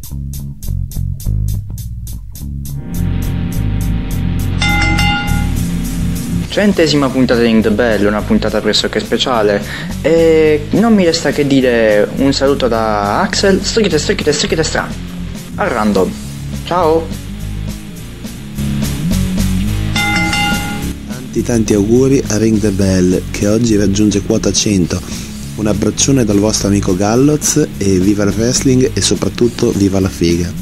Centesima puntata di Ring the Bell, una puntata pressoché speciale, e non mi resta che dire un saluto da Axel, strichite stra, a random. Ciao! Tanti auguri a Ring the Bell, che oggi raggiunge quota 100. Un abbraccione dal vostro amico Galloz e viva il wrestling e soprattutto viva la figa.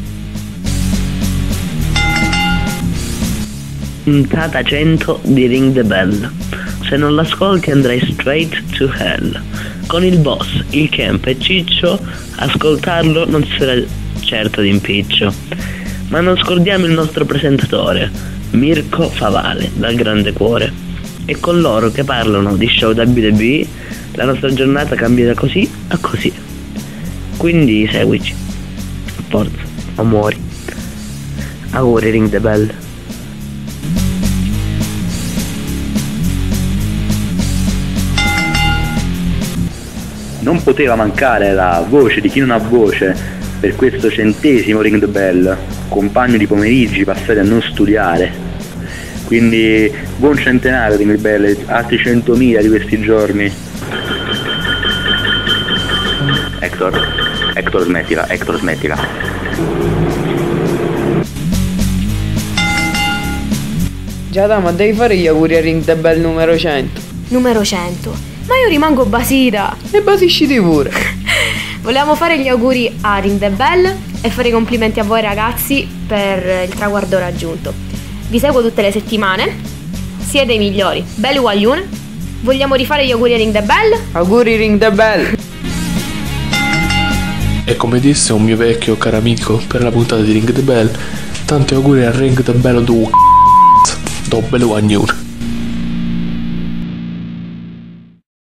Puntata 100 di Ring the Bell. Se non l'ascolti andrai straight to hell. Con il boss, il Camp e Ciccio, ascoltarlo non ti sarà certo d'impiccio. Ma non scordiamo il nostro presentatore, Mirko Favale, dal grande cuore. E con loro che parlano di show WWE, la nostra giornata cambia da così a così. Quindi seguici. Forza, o muori. Auguri Ring the Bell. Non poteva mancare la voce di chi non ha voce per questo 100° Ring the Bell, compagno di pomeriggi passati a non studiare. Quindi buon centenario Ring the Bell, altri 100.000 di questi giorni. Hector smettila. Giada, ma devi fare gli auguri a Ring the Bell numero 100. Numero 100? Ma io rimango basita. E basisciti pure. Volevamo fare gli auguri a Ring the Bell e fare i complimenti a voi ragazzi per il traguardo raggiunto. Vi seguo tutte le settimane, siete i migliori. Belli guaglione. Vogliamo rifare gli auguri a Ring the Bell? Auguri Ring the Bell. E come disse un mio vecchio caro amico per la puntata di Ring the Bell, tanti auguri a Ring the Bell do bello guaglione.